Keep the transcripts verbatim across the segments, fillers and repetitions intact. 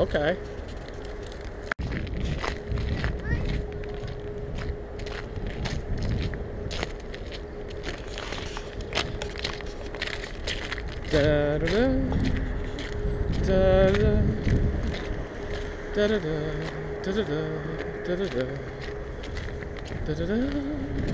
Okay. Da da da da da da da da da da da da da da.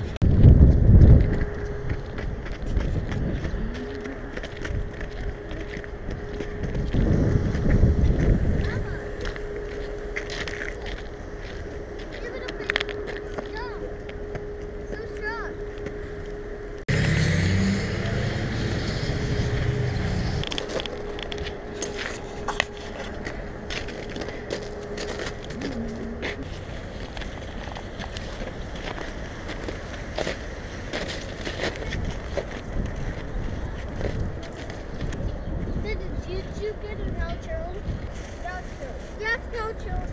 Yes, go children.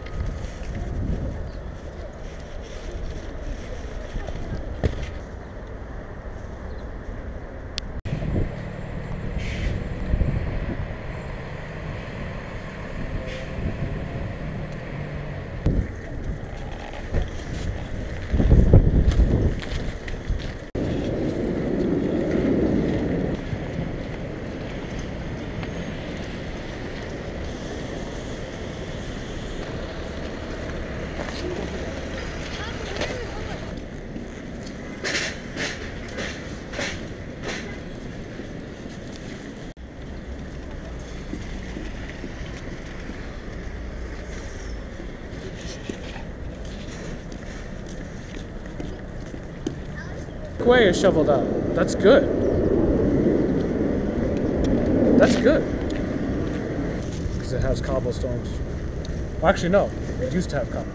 Way is shoveled out. That's good. That's good. Because it has cobblestones. Well, actually, no. It used to have cobble.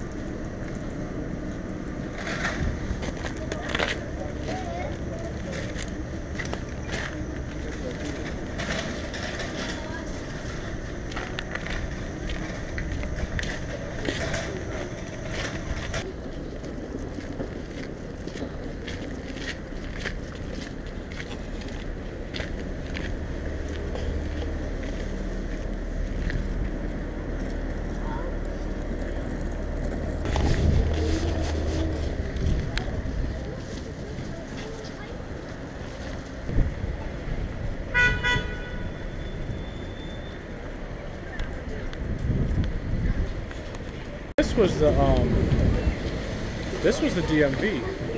This was the um. This was the D M V.